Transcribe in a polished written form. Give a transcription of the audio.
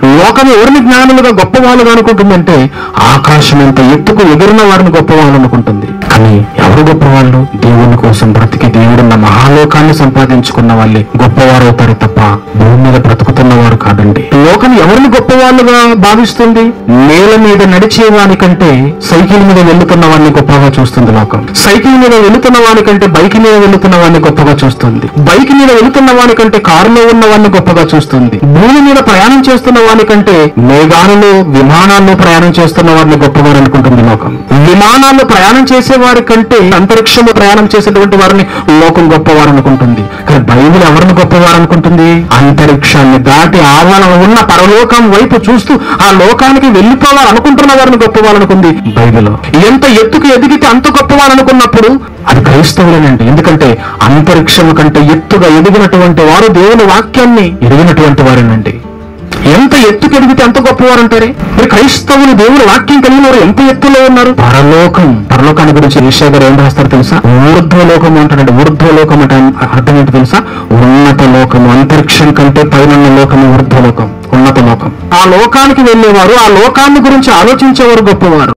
లోకం ఎవరిని జ్ఞానులుగా గొప్పవాళ్ళుగా అనుకుంటుందంటే ఆకాశం ఎంత ఎత్తుకు ఎగిరిన వారిని గొప్పవాళ్ళు అనుకుంటుంది. కానీ ఎవరు గొప్పవాళ్ళు? దేవుని కోసం బ్రతికి దేవుడున్న మహాలోకాన్ని సంపాదించుకున్న వాళ్ళే గొప్పవారు అవుతారు తప్ప భూమి మీద బ్రతుకుతున్న వారు కాదండి. లోకం ఎవరిని గొప్పవాళ్ళుగా భావిస్తుంది? నేల మీద నడిచే వానికంటే సైకిల్ మీద వెళ్తున్న వాడిని గొప్పగా చూస్తుంది లోకం. సైకిల్ మీద వెళుతున్న వానికంటే బైక్ మీద వెళుతున్న వాడిని గొప్పగా చూస్తుంది. బైక్ మీద వెళుతున్న వానికంటే కారులో ఉన్న వాడిని గొప్పగా చూస్తుంది. భూమి మీద ప్రయాణం చేస్తున్న వానికంటే మేఘాలలో విమానాల్లో ప్రయాణం చేస్తున్న వారిని గొప్పవారు అనుకుంటుంది లోకం. విమానాల్లో ప్రయాణం చేసే వారి కంటే అంతరిక్షంలో ప్రయాణం చేసేటువంటి వారిని లోకం గొప్పవారు అనుకుంటుంది. కానీ బైబిల్ ఎవరిని గొప్పవారు అనుకుంటుంది? అంతరిక్షాన్ని దాటి ఆవరణ ఉన్న పరలోకం వైపు చూస్తూ ఆ లోకానికి వెళ్ళిపోవాలనుకుంటున్న వారిని గొప్పవారు అనుకుంది బైబిల్. ఎంత ఎత్తుకు ఎదిగితే అంత గొప్పవారు అనుకున్నప్పుడు అది క్రైస్తవులేనండి. ఎందుకంటే అంతరిక్షం కంటే ఎత్తుగా ఎదిగినటువంటి వారు దేవుని వాక్యాన్ని ఎదిగినటువంటి వారేనండి. ఎంత ఎత్తుకు ఎదిగితే అంత గొప్పవారు అంటారే. మరి క్రైస్తవులు దేవుని వాక్యం కలిగిన వారు ఎంత ఎత్తులో ఉన్నారు? పరలోకాన్ని గురించి యెషయా గారు ఏం రాస్తారు తెలుసా? ఊర్ధ్వలోకం అంటాడండి. ఊర్ధ్వలోకం అంటే అర్థం ఏంటి తెలుసా? ఉన్నత లోకము. అంతరిక్షం కంటే పైన లోకము ఊర్ధ్వలోకం, ఉన్నత లోకం. ఆ లోకానికి వెళ్ళేవారు, ఆ లోకాన్ని గురించి ఆలోచించేవారు గొప్పవారు.